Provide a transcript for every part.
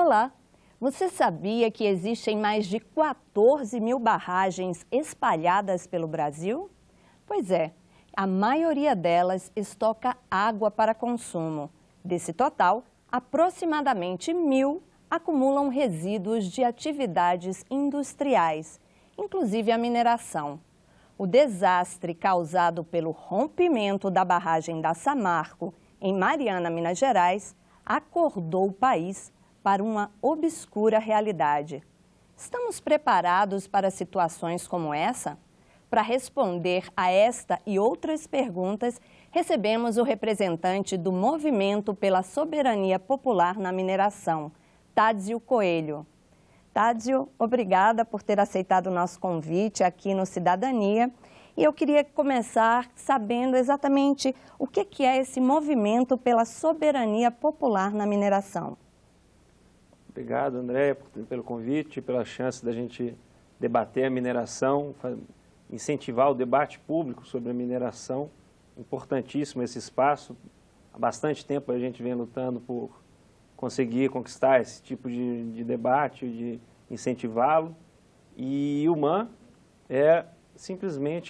Olá! Você sabia que existem mais de 14 mil barragens espalhadas pelo Brasil? Pois é, a maioria delas estoca água para consumo. Desse total, aproximadamente 1.000 acumulam resíduos de atividades industriais, inclusive a mineração. O desastre causado pelo rompimento da barragem da Samarco, em Mariana, Minas Gerais, acordou o país para uma obscura realidade. Estamos preparados para situações como essa? Para responder a esta e outras perguntas, recebemos o representante do Movimento pela Soberania Popular na Mineração, Tádzio Coelho. Tádzio, obrigada por ter aceitado o nosso convite aqui no Cidadania. E eu queria começar sabendo exatamente o que é esse Movimento pela Soberania Popular na Mineração. Obrigado, André, pelo convite, pela chance da gente debater a mineração, incentivar o debate público sobre a mineração. Importantíssimo esse espaço. Há bastante tempo a gente vem lutando por conseguir conquistar esse tipo de debate, de incentivá-lo. E o MAN é simplesmente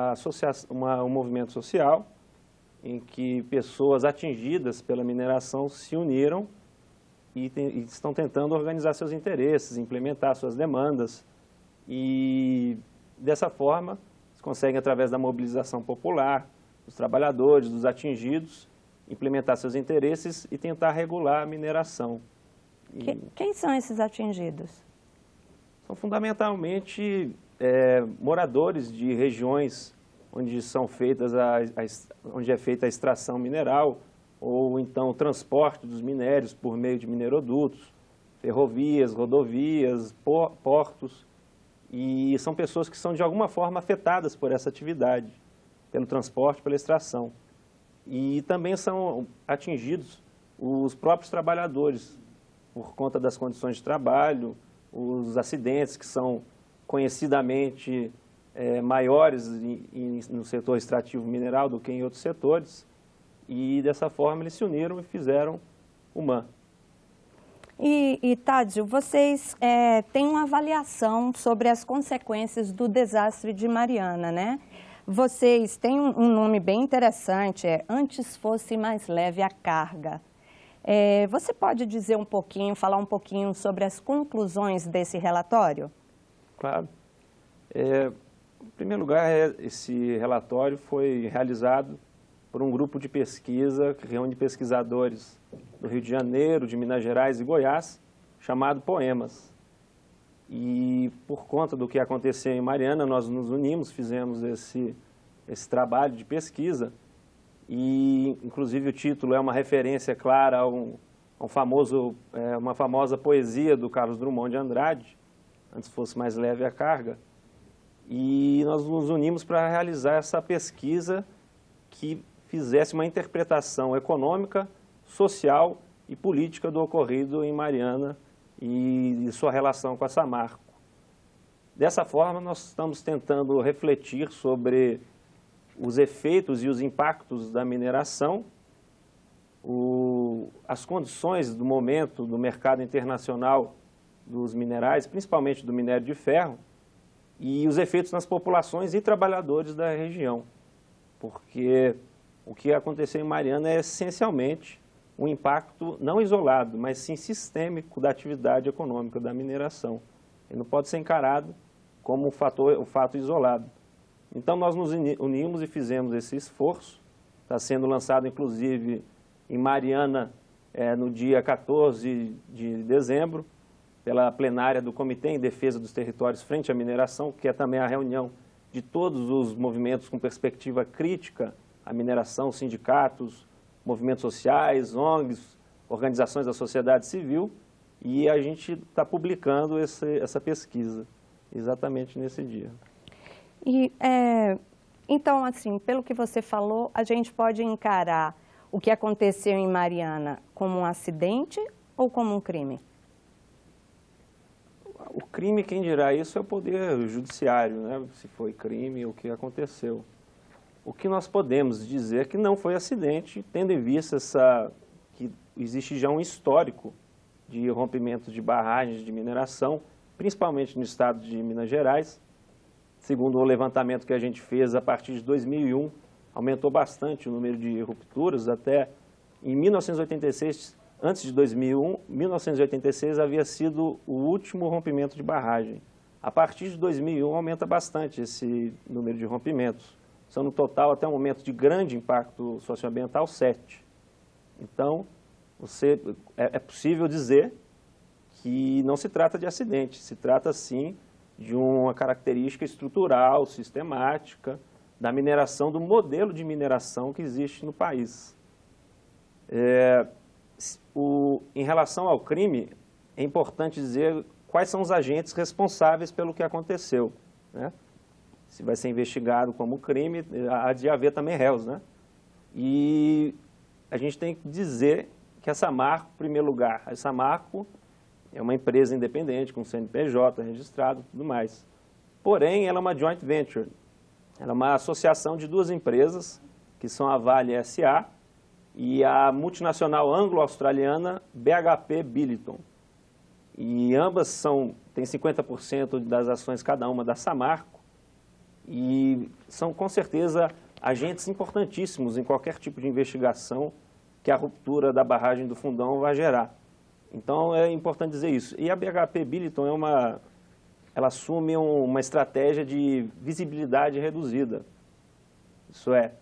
um movimento social em que pessoas atingidas pela mineração se uniram e estão tentando organizar seus interesses, implementar suas demandas. E dessa forma, se conseguem, através da mobilização popular, dos trabalhadores, dos atingidos, implementar seus interesses e tentar regular a mineração. Quem são esses atingidos? São fundamentalmente moradores de regiões onde onde é feita a extração mineral, ou então o transporte dos minérios por meio de minerodutos, ferrovias, rodovias, portos. E são pessoas que são de alguma forma afetadas por essa atividade, pelo transporte, pela extração. E também são atingidos os próprios trabalhadores, por conta das condições de trabalho, os acidentes que são conhecidamente maiores no setor extrativo mineral do que em outros setores. E dessa forma eles se uniram e fizeram o MAN. E Tádzio, vocês têm uma avaliação sobre as consequências do desastre de Mariana, né? Vocês têm um nome bem interessante, Antes Fosse Mais Leve a Carga. Você pode dizer falar um pouquinho sobre as conclusões desse relatório? Claro. Em primeiro lugar, esse relatório foi realizado por um grupo de pesquisa que reúne pesquisadores do Rio de Janeiro, de Minas Gerais e Goiás, chamado Poemas. E por conta do que aconteceu em Mariana, nós nos unimos, fizemos esse trabalho de pesquisa. E, inclusive, o título é uma referência clara a uma famosa poesia do Carlos Drummond de Andrade, Antes Fosse Mais Leve a Carga. E nós nos unimos para realizar essa pesquisa que fizesse uma interpretação econômica, social e política do ocorrido em Mariana e sua relação com a Samarco. Dessa forma, nós estamos tentando refletir sobre os efeitos e os impactos da mineração, as condições do momento do mercado internacional dos minerais, principalmente do minério de ferro, e os efeitos nas populações e trabalhadores da região. Porque o que aconteceu em Mariana é essencialmente um impacto não isolado, mas sim sistêmico da atividade econômica da mineração. Ele não pode ser encarado como um fato isolado. Então, nós nos unimos e fizemos esse esforço. Está sendo lançado, inclusive, em Mariana, no dia 14 de dezembro, pela plenária do Comitê em Defesa dos Territórios Frente à Mineração, que é também a reunião de todos os movimentos com perspectiva crítica à mineração, sindicatos, movimentos sociais, ONGs, organizações da sociedade civil, e a gente está publicando essa pesquisa exatamente nesse dia. Então, assim, pelo que você falou, a gente pode encarar o que aconteceu em Mariana como um acidente ou como um crime? O crime, quem dirá isso, é o Poder Judiciário, né? Se foi crime, o que aconteceu. O que nós podemos dizer é que não foi acidente, tendo em vista que existe já um histórico de rompimento de barragens de mineração, principalmente no estado de Minas Gerais. Segundo o levantamento que a gente fez a partir de 2001, aumentou bastante o número de rupturas, até em 1986, antes de 2001, 1986 havia sido o último rompimento de barragem. A partir de 2001 aumenta bastante esse número de rompimentos. São no total, até um momento de grande impacto socioambiental, 7. Então, é possível dizer que não se trata de acidente, se trata sim de uma característica estrutural, sistemática, da mineração, do modelo de mineração que existe no país. Em relação ao crime, é importante dizer quais são os agentes responsáveis pelo que aconteceu, né? Se vai ser investigado como crime, há de haver também réus, né? E a gente tem que dizer que a Samarco, em primeiro lugar, a Samarco é uma empresa independente, com CNPJ registrado e tudo mais. Porém, ela é uma joint venture, ela é uma associação de duas empresas, que são a Vale SA e a multinacional anglo-australiana BHP Billiton. E ambas têm 50% das ações cada uma da Samarco e são, com certeza, agentes importantíssimos em qualquer tipo de investigação que a ruptura da barragem do Fundão vai gerar. Então, é importante dizer isso. E a BHP Billiton ela assume uma estratégia de visibilidade reduzida. Isso é,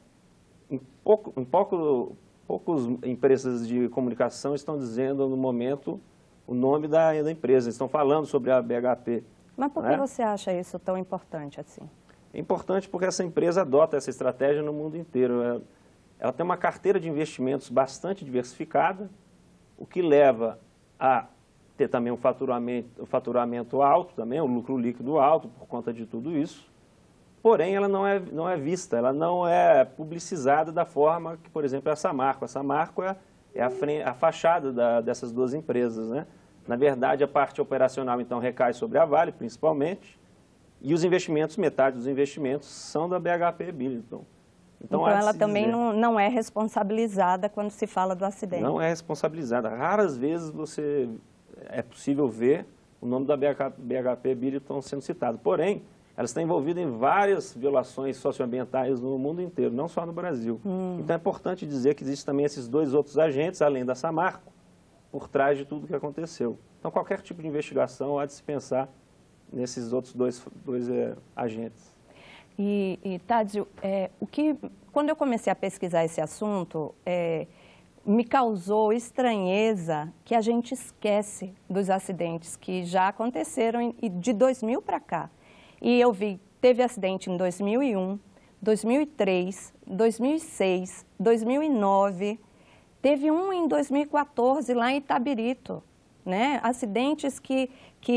poucas empresas de comunicação estão dizendo, no momento, o nome da empresa, estão falando sobre a BHP. Mas por que você acha isso tão importante assim? É importante porque essa empresa adota essa estratégia no mundo inteiro. Ela tem uma carteira de investimentos bastante diversificada, o que leva a ter também um faturamento alto, também um lucro líquido alto por conta de tudo isso. Porém, ela não é vista, ela não é publicizada da forma que, por exemplo, é a Samarco. A Samarco é a fachada dessas duas empresas, né? Na verdade, a parte operacional, então, recai sobre a Vale, principalmente, e os investimentos, metade dos investimentos, são da BHP Billiton. Então ela também não é responsabilizada quando se fala do acidente? Não é responsabilizada. Raras vezes é possível ver o nome da BHP Billiton sendo citado. Porém, ela está envolvida em várias violações socioambientais no mundo inteiro, não só no Brasil. Então é importante dizer que existem também esses dois outros agentes, além da Samarco, por trás de tudo que aconteceu. Então qualquer tipo de investigação há de se pensar nesses outros dois agentes. E Tádzio, quando eu comecei a pesquisar esse assunto, me causou estranheza que a gente esquece dos acidentes que já aconteceram de 2000 para cá. E eu teve acidente em 2001, 2003, 2006, 2009, teve um em 2014 lá em Itabirito, né? Acidentes que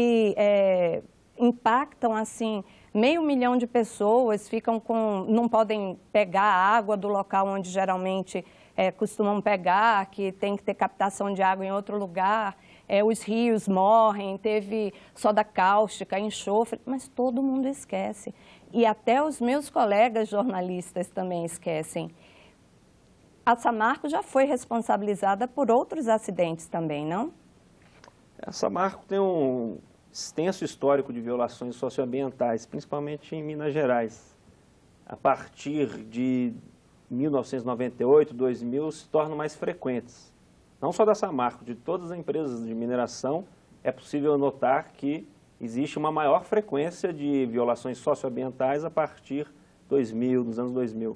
impactam assim 500 mil de pessoas, não podem pegar a água do local onde geralmente costumam pegar, que tem que ter captação de água em outro lugar. Os rios morrem, teve soda cáustica, enxofre, mas todo mundo esquece. E até os meus colegas jornalistas também esquecem. A Samarco já foi responsabilizada por outros acidentes também, não? A Samarco tem um extenso histórico de violações socioambientais, principalmente em Minas Gerais. A partir de 1998, 2000, se tornam mais frequentes. Não só da Samarco, de todas as empresas de mineração, é possível notar que existe uma maior frequência de violações socioambientais a partir dos anos 2000.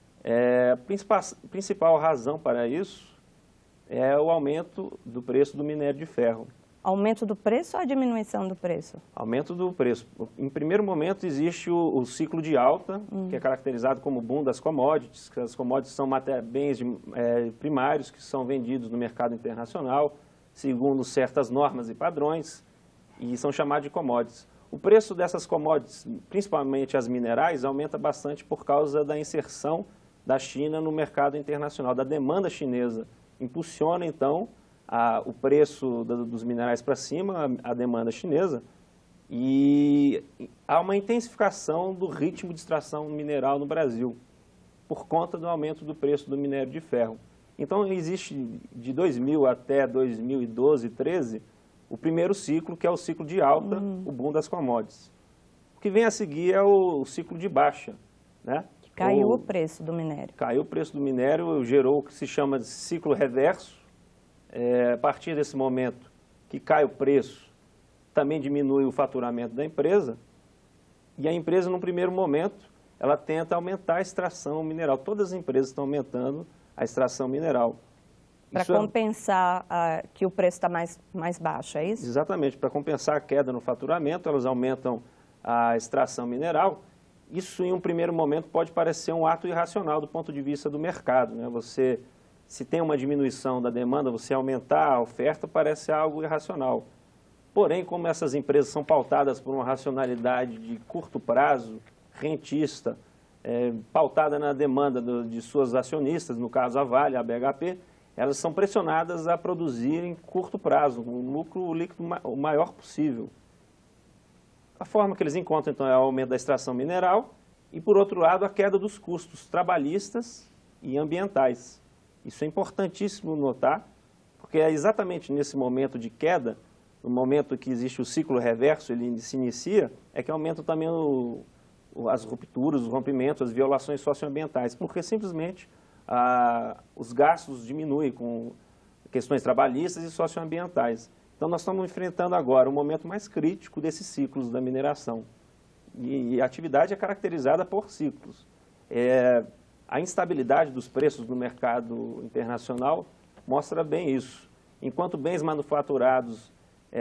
A principal razão para isso é o aumento do preço do minério de ferro. Aumento do preço ou a diminuição do preço? Aumento do preço. Em primeiro momento existe o ciclo de alta, que é caracterizado como boom das commodities, que as commodities são bens primários que são vendidos no mercado internacional, segundo certas normas e padrões, e são chamados de commodities. O preço dessas commodities, principalmente as minerais, aumenta bastante por causa da inserção da China no mercado internacional, da demanda chinesa. Impulsiona, então, o preço dos minerais para cima, a demanda chinesa, e há uma intensificação do ritmo de extração mineral no Brasil, por conta do aumento do preço do minério de ferro. Então, existe de 2000 até 2012, 13, o primeiro ciclo, que é o ciclo de alta, o boom das commodities. O que vem a seguir é o ciclo de baixa, né? Caiu o preço do minério. Caiu o preço do minério, gerou o que se chama de ciclo reverso. A partir desse momento que cai o preço, também diminui o faturamento da empresa. E a empresa, num primeiro momento, ela tenta aumentar a extração mineral. Todas as empresas estão aumentando a extração mineral. Para compensar que o preço está mais baixo, é isso? Exatamente, para compensar a queda no faturamento, elas aumentam a extração mineral. Isso, em um primeiro momento, pode parecer um ato irracional do ponto de vista do mercado, né? Se tem uma diminuição da demanda, você aumentar a oferta parece algo irracional. Porém, como essas empresas são pautadas por uma racionalidade de curto prazo, rentista, pautada na demanda de suas acionistas, no caso a Vale, a BHP, elas são pressionadas a produzir em curto prazo, um lucro líquido o maior possível. A forma que eles encontram, então, é o aumento da extração mineral e, por outro lado, a queda dos custos trabalhistas e ambientais. Isso é importantíssimo notar, porque é exatamente nesse momento de queda, no momento que existe o ciclo reverso, ele se inicia, é que aumentam também as rupturas, os rompimentos, as violações socioambientais, porque simplesmente os gastos diminuem com questões trabalhistas e socioambientais. Então, nós estamos enfrentando agora o momento mais crítico desses ciclos da mineração. E a atividade é caracterizada por ciclos. A instabilidade dos preços no mercado internacional mostra bem isso. Enquanto bens manufaturados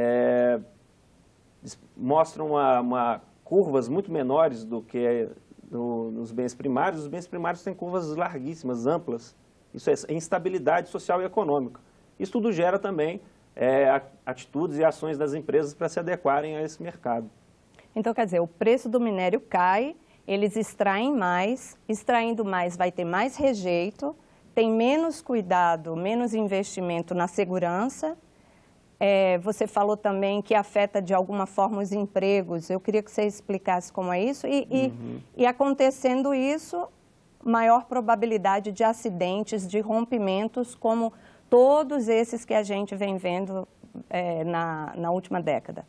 mostram curvas muito menores do que nos bens primários, os bens primários têm curvas larguíssimas, amplas. Isso é instabilidade social e econômica. Isso tudo gera também atitudes e ações das empresas para se adequarem a esse mercado. Então, quer dizer, o preço do minério cai, eles extraem mais, extraindo mais vai ter mais rejeito, tem menos cuidado, menos investimento na segurança. Você falou também que afeta de alguma forma os empregos. Eu queria que você explicasse como é isso. E acontecendo isso, maior probabilidade de acidentes, de rompimentos, como todos esses que a gente vem vendo na última década.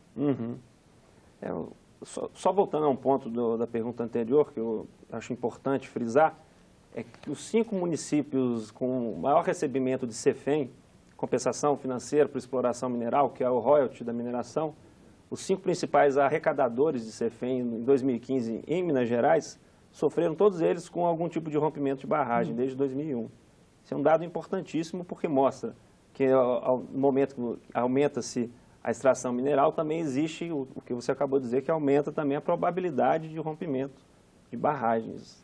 Só voltando a um ponto da pergunta anterior, que eu acho importante frisar, é que os 5 municípios com maior recebimento de CEFEM, compensação financeira por exploração mineral, que é o royalty da mineração, os 5 principais arrecadadores de CEFEM em 2015 em Minas Gerais, sofreram todos eles com algum tipo de rompimento de barragem desde 2001. Isso é um dado importantíssimo porque mostra que ao momento que aumenta-se a extração mineral, também existe o que você acabou de dizer, que aumenta também a probabilidade de rompimento de barragens.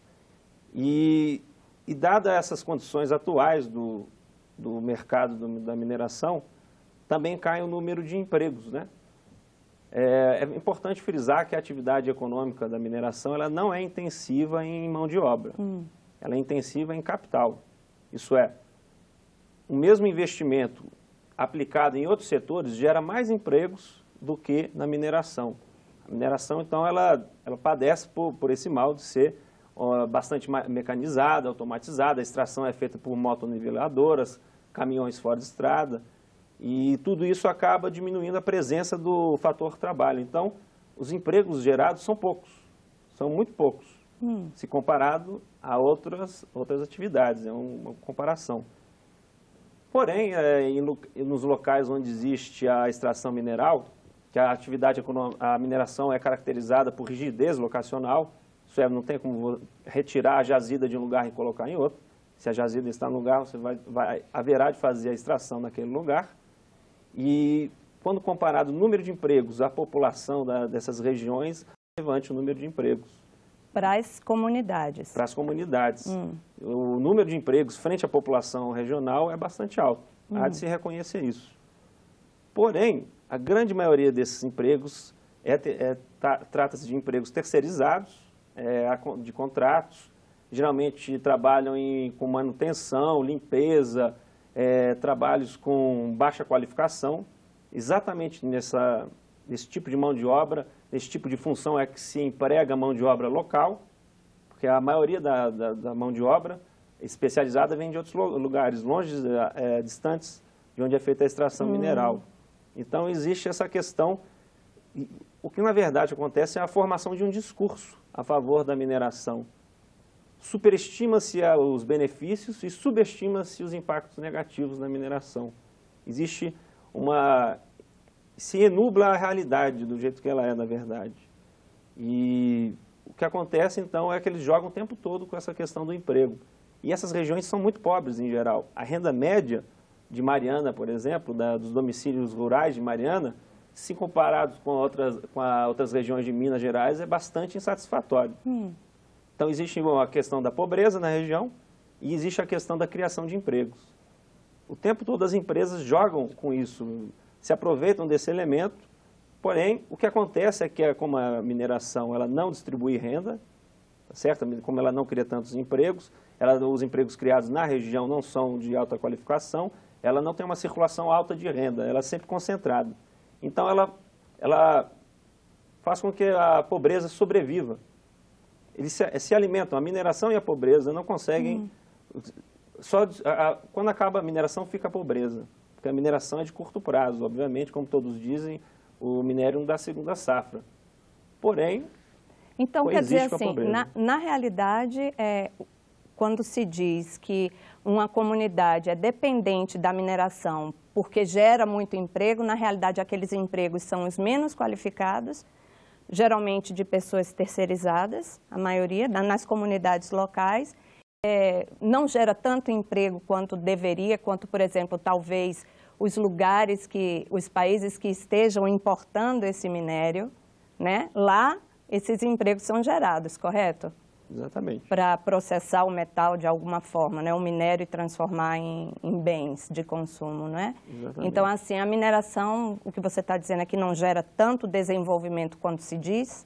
E dadas essas condições atuais do mercado da mineração, também cai o número de empregos, né? É importante frisar que a atividade econômica da mineração ela não é intensiva em mão de obra, ela é intensiva em capital. Isso é, o mesmo investimento aplicado em outros setores gera mais empregos do que na mineração. A mineração, então, ela padece por esse mal de ser bastante mecanizada, automatizada, a extração é feita por motoniveladoras, caminhões fora de estrada, e tudo isso acaba diminuindo a presença do fator trabalho. Então, os empregos gerados são poucos, são muito poucos, se comparado a outras atividades, é uma comparação. Porém, nos locais onde existe a extração mineral, que a atividade a mineração é caracterizada por rigidez locacional, isso é, não tem como retirar a jazida de um lugar e colocar em outro. Se a jazida está no lugar, você haverá de fazer a extração naquele lugar. E quando comparado o número de empregos à população dessas regiões, é relevante o número de empregos. Para as comunidades. Para as comunidades. O número de empregos frente à população regional é bastante alto. Há de se reconhecer isso. Porém, a grande maioria desses empregos trata-se de empregos terceirizados, de contratos, geralmente trabalham com manutenção, limpeza, trabalhos com baixa qualificação. Exatamente nesse tipo de mão de obra, nesse tipo de função é que se emprega a mão de obra local, porque a maioria da mão de obra especializada vem de outros lugares, longe, distantes de onde é feita a extração mineral. Então, existe essa questão. O que, na verdade, acontece é a formação de um discurso a favor da mineração. Superestima-se os benefícios e subestima-se os impactos negativos da mineração. Existe se enubla a realidade do jeito que ela é, na verdade. E o que acontece, então, é que eles jogam o tempo todo com essa questão do emprego. E essas regiões são muito pobres, em geral. A renda média de Mariana, por exemplo, dos domicílios rurais de Mariana, se comparados com outras regiões de Minas Gerais, é bastante insatisfatório. Então, existe a questão da pobreza na região e existe a questão da criação de empregos. O tempo todo as empresas jogam com isso, se aproveitam desse elemento, porém, o que acontece é que, como a mineração ela não distribui renda, certo? Como ela não cria tantos empregos, os empregos criados na região não são de alta qualificação, ela não tem uma circulação alta de renda, ela é sempre concentrada. Então, ela faz com que a pobreza sobreviva. Eles se alimentam, a mineração e a pobreza não conseguem... Quando acaba a mineração, fica a pobreza. Porque a mineração é de curto prazo, obviamente, como todos dizem, o minério não dá segunda safra. Porém, então, quer dizer assim, pobreza. na realidade, quando se diz que uma comunidade é dependente da mineração porque gera muito emprego, na realidade aqueles empregos são os menos qualificados, geralmente de pessoas terceirizadas, a maioria, nas comunidades locais, não gera tanto emprego quanto deveria, quanto, por exemplo, talvez os países que estejam importando esse minério, né? Lá esses empregos são gerados, correto? Exatamente. Para processar o metal de alguma forma, né? O minério e transformar em bens de consumo, não é? Exatamente. Então, assim, a mineração, o que você está dizendo é que não gera tanto desenvolvimento quanto se diz?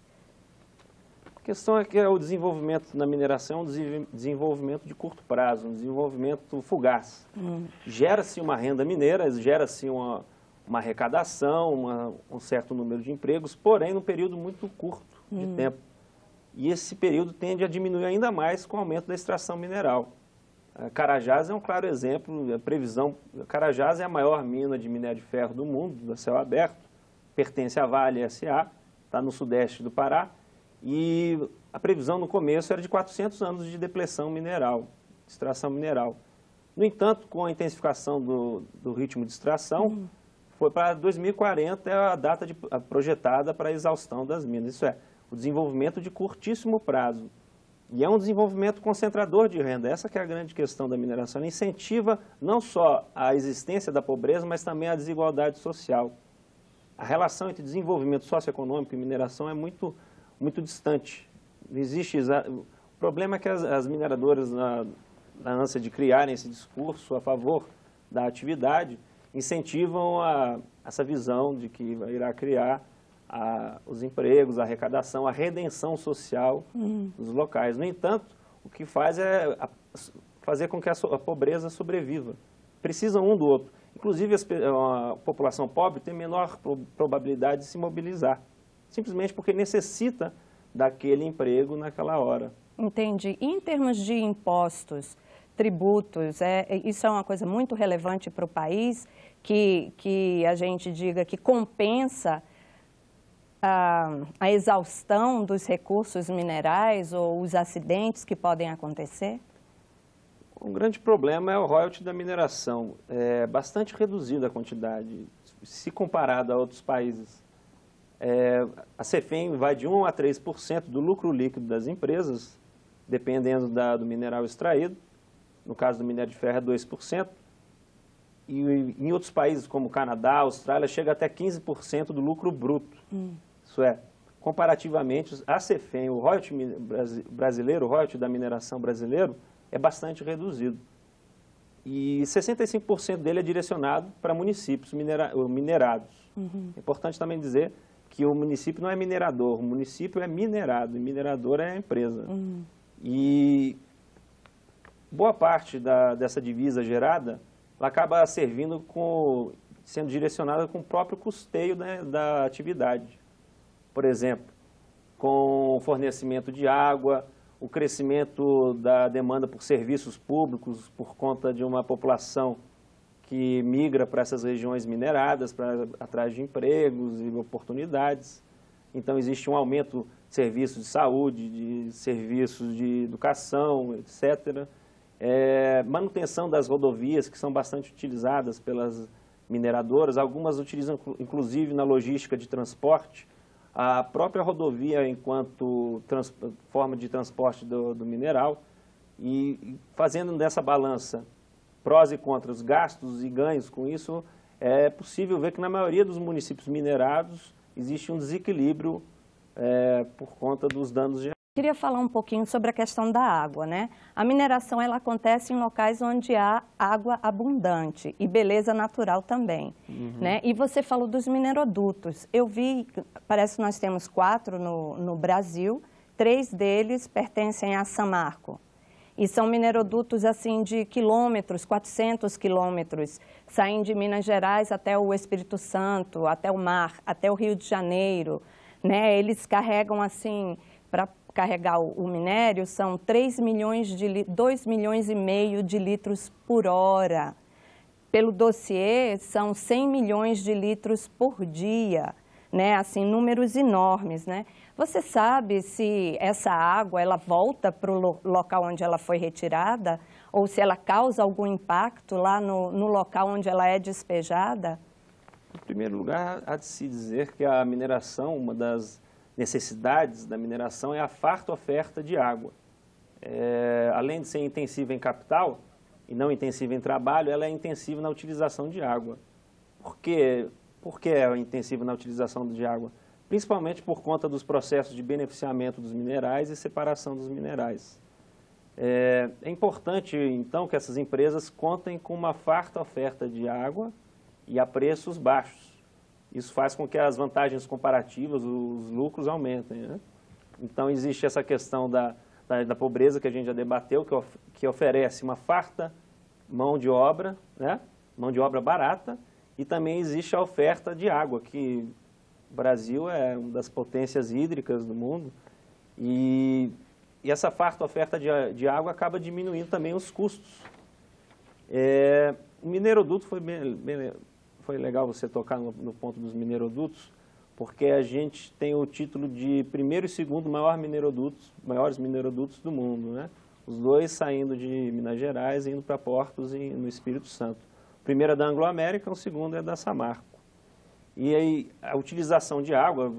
A questão é que o desenvolvimento na mineração é um desenvolvimento de curto prazo, um desenvolvimento fugaz. Gera-se uma renda mineira, gera-se uma arrecadação, um certo número de empregos, porém num período muito curto de tempo. E esse período tende a diminuir ainda mais com o aumento da extração mineral. A Carajás é um claro exemplo, a previsão... Carajás é a maior mina de minério de ferro do mundo, a céu aberto, pertence à Vale S.A., está no sudeste do Pará, e a previsão no começo era de 400 anos de depleção mineral, de extração mineral. No entanto, com a intensificação do ritmo de extração, foi para 2040 a data projetada para a exaustão das minas. Isso é, o desenvolvimento de curtíssimo prazo. E é um desenvolvimento concentrador de renda. Essa que é a grande questão da mineração. Ela incentiva não só a existência da pobreza, mas também a desigualdade social. A relação entre desenvolvimento socioeconômico e mineração é muito distante. Não existe... O problema é que as mineradoras, na ânsia de criarem esse discurso a favor da atividade, incentivam essa visão de que irá criar os empregos, a arrecadação, a redenção social dos locais. No entanto, o que faz é fazer com que a pobreza sobreviva. Precisam um do outro. Inclusive, a população pobre tem menor probabilidade de se mobilizar, simplesmente porque necessita daquele emprego naquela hora. Entendi. E em termos de impostos, tributos, isso é uma coisa muito relevante para o país, que a gente diga que compensa a exaustão dos recursos minerais ou os acidentes que podem acontecer? Um grande problema é o royalty da mineração. É bastante reduzida a quantidade, se comparado a outros países. A CEFEM vai de 1% a 3% do lucro líquido das empresas, dependendo do mineral extraído. No caso do minério de ferro é 2%. E em outros países, como o Canadá, a Austrália, chega até 15% do lucro bruto. Isso é, comparativamente, a CEFEM, o royalty brasileiro, o royalty da mineração brasileiro, é bastante reduzido. E 65% dele é direcionado para municípios minerados. É importante também dizer que o município não é minerador, o município é minerado, e minerador é a empresa. E boa parte dessa divisa gerada, ela acaba sendo direcionada com o próprio custeio, né, da atividade. Por exemplo, com o fornecimento de água, o crescimento da demanda por serviços públicos por conta de uma população que migra para essas regiões mineradas, atrás de empregos e oportunidades. Então, existe um aumento de serviços de saúde, de serviços de educação, etc. Manutenção das rodovias, que são bastante utilizadas pelas mineradoras. Algumas utilizam, inclusive, na logística de transporte, a própria rodovia enquanto forma de transporte do mineral. E fazendo dessa balança prós e contras, gastos e ganhos com isso, é possível ver que na maioria dos municípios minerados existe um desequilíbrio por conta dos danos gerados. Queria falar um pouquinho sobre a questão da água, né? A mineração ela acontece em locais onde há água abundante e beleza natural também, né? E você falou dos minerodutos. Eu vi, parece que nós temos 4 no Brasil, 3 deles pertencem a Samarco. E são minerodutos assim de quilômetros, 400 quilômetros, saem de Minas Gerais até o Espírito Santo, até o mar, até o Rio de Janeiro, né? Eles carregam assim, para carregar o minério, são 2,5 milhões de litros por hora. Pelo dossiê, são 100 milhões de litros por dia, né? Assim, números enormes, né? Você sabe se essa água ela volta para o local onde ela foi retirada ou se ela causa algum impacto lá no local onde ela é despejada? Em primeiro lugar, há de se dizer que a mineração, uma das necessidades da mineração é a farta oferta de água. Além de ser intensiva em capital e não intensiva em trabalho, ela é intensiva na utilização de água. Por que é intensiva na utilização de água? Principalmente por conta dos processos de beneficiamento dos minerais e separação dos minerais. É importante, então, que essas empresas contem com uma farta oferta de água e a preços baixos. Isso faz com que as vantagens comparativas, os lucros aumentem, né? Então, existe essa questão da pobreza que a gente já debateu, que oferece uma farta mão de obra, né? Mão de obra barata, e também existe a oferta de água, que o Brasil é uma das potências hídricas do mundo, e essa farta oferta de água acaba diminuindo também os custos. O mineroduto foi legal você tocar no ponto dos minerodutos, porque a gente tem o título de primeiro e segundo maiores minerodutos do mundo, né? Os dois saindo de Minas Gerais e indo para portos no Espírito Santo. O primeiro é da Anglo-América, o segundo é da Samarco. E aí, a utilização de água,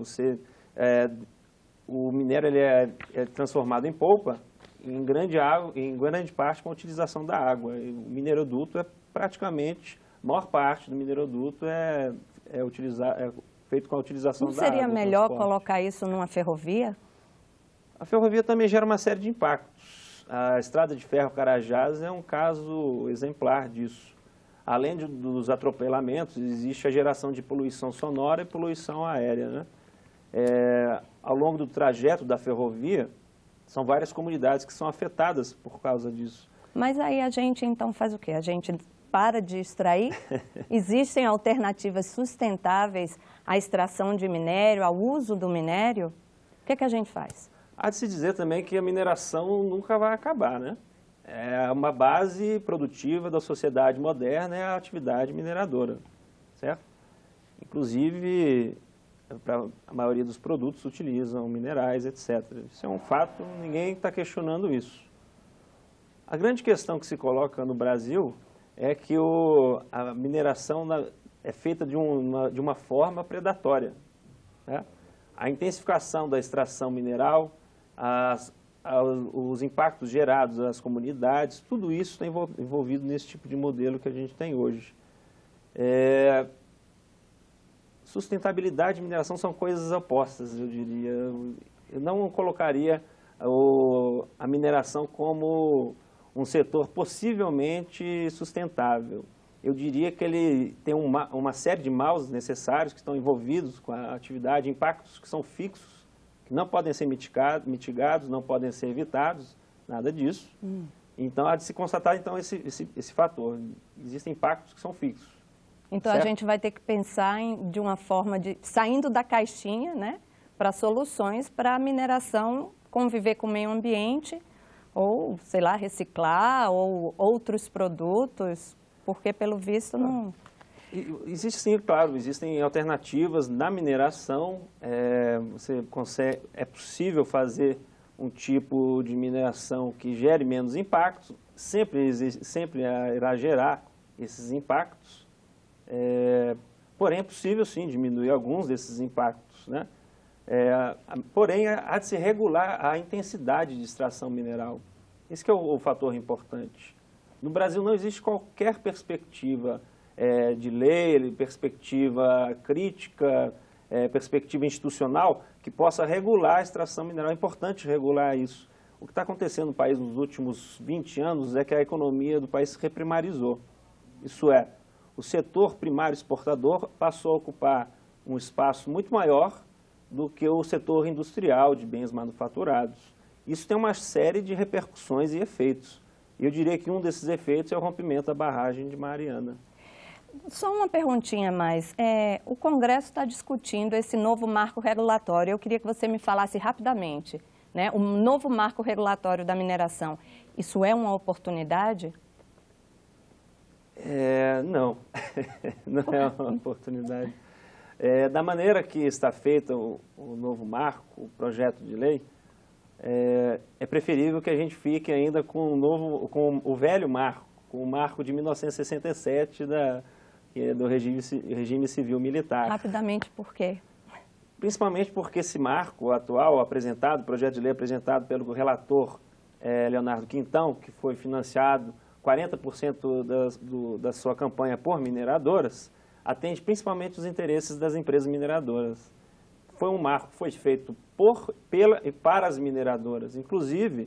o minério ele é transformado em polpa, em grande parte com a utilização da água. E o mineroduto praticamente, a maior parte do mineroduto é feito com a utilização da água. Não seria melhor colocar isso numa ferrovia? A ferrovia também gera uma série de impactos. A estrada de ferro Carajás é um caso exemplar disso. Além dos atropelamentos, existe a geração de poluição sonora e poluição aérea, né? Ao longo do trajeto da ferrovia, são várias comunidades que são afetadas por causa disso. Mas aí a gente então faz o quê? A gente para de extrair? Existem alternativas sustentáveis à extração de minério, ao uso do minério? O que é que a gente faz? Há de se dizer também que a mineração nunca vai acabar, né? Uma base produtiva da sociedade moderna é a atividade mineradora, certo? Inclusive, a maioria dos produtos utilizam minerais, etc. Isso é um fato, ninguém está questionando isso. A grande questão que se coloca no Brasil é que a mineração é feita de uma forma predatória, né? A intensificação da extração mineral, os impactos gerados às comunidades, tudo isso está envolvido nesse tipo de modelo que a gente tem hoje. Sustentabilidade e mineração são coisas opostas, eu diria. Eu não colocaria a mineração como um setor possivelmente sustentável. Eu diria que ele tem uma série de maus necessários que estão envolvidos com a atividade, impactos que são fixos, que não podem ser mitigados, não podem ser evitados, nada disso. Então, há de se constatar então, esse fator. Existem impactos que são fixos. Então, certo? A gente vai ter que pensar de uma forma saindo da caixinha, né, para soluções para a mineração conviver com o meio ambiente ou, sei lá, reciclar ou outros produtos, porque pelo visto não... Existe sim, claro, existem alternativas na mineração, é possível fazer um tipo de mineração que gere menos impactos, sempre irá gerar esses impactos, porém é possível sim diminuir alguns desses impactos, né? Porém, há de se regular a intensidade de extração mineral. Esse que é o fator importante. No Brasil não existe qualquer perspectiva de lei, perspectiva crítica, perspectiva institucional que possa regular a extração mineral. É importante regular isso. O que está acontecendo no país nos últimos 20 anos é que a economia do país se reprimarizou. Isso é, o setor primário exportador passou a ocupar um espaço muito maior do que o setor industrial de bens manufaturados. Isso tem uma série de repercussões e efeitos. Eu diria que um desses efeitos é o rompimento da barragem de Mariana. Só uma perguntinha a mais. O Congresso está discutindo esse novo marco regulatório. Eu queria que você me falasse rapidamente, né? O novo marco regulatório da mineração. Isso é uma oportunidade? Não, não é uma oportunidade. Da maneira que está feito o novo marco, o projeto de lei, é preferível que a gente fique ainda com o velho marco, com o marco de 1967 do regime civil militar. Rapidamente, por quê? Principalmente porque esse marco atual apresentado, o projeto de lei apresentado pelo relator Leonardo Quintão, que foi financiado 40% da sua campanha por mineradoras, atende principalmente os interesses das empresas mineradoras. Foi um marco que foi feito pela e para as mineradoras. Inclusive,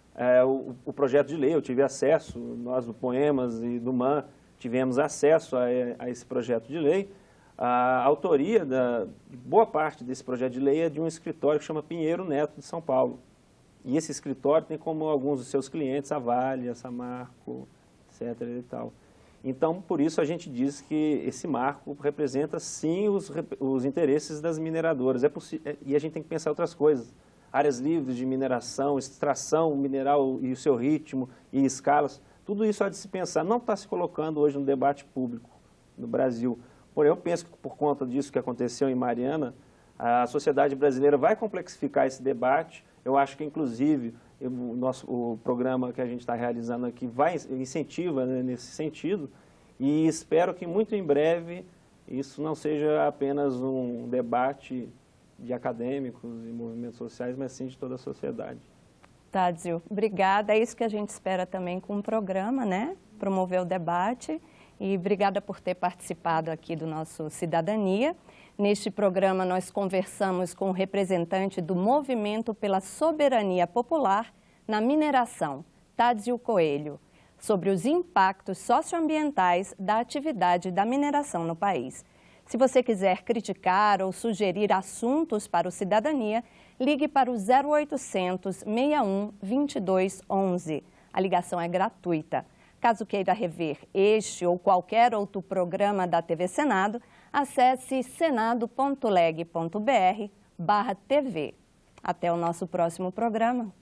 o projeto de lei, eu tive acesso, nós do Poemas e do MAN tivemos acesso a esse projeto de lei. A autoria de boa parte desse projeto de lei é de um escritório que chama Pinheiro Neto, de São Paulo. E esse escritório tem como alguns dos seus clientes a Vale, a Samarco, etc. e tal. Então, por isso a gente diz que esse marco representa, sim, os interesses das mineradoras. E a gente tem que pensar outras coisas. Áreas livres de mineração, extração mineral e o seu ritmo e escalas, tudo isso há de se pensar. Não está se colocando hoje no debate público no Brasil. Porém, eu penso que por conta disso que aconteceu em Mariana, a sociedade brasileira vai complexificar esse debate. Eu acho que, inclusive, o programa que a gente está realizando aqui incentiva, né, nesse sentido, e espero que muito em breve isso não seja apenas um debate de acadêmicos e movimentos sociais, mas sim de toda a sociedade. Tádzio, obrigada. É isso que a gente espera também com o programa, né? Promover o debate. E obrigada por ter participado aqui do nosso Cidadania. Neste programa, nós conversamos com o representante do Movimento pela Soberania Popular na Mineração, Tádzio Coelho, sobre os impactos socioambientais da atividade da mineração no país. Se você quiser criticar ou sugerir assuntos para o Cidadania, ligue para o 0800 61 22 11. A ligação é gratuita. Caso queira rever este ou qualquer outro programa da TV Senado, acesse senado.leg.br/TV. Até o nosso próximo programa.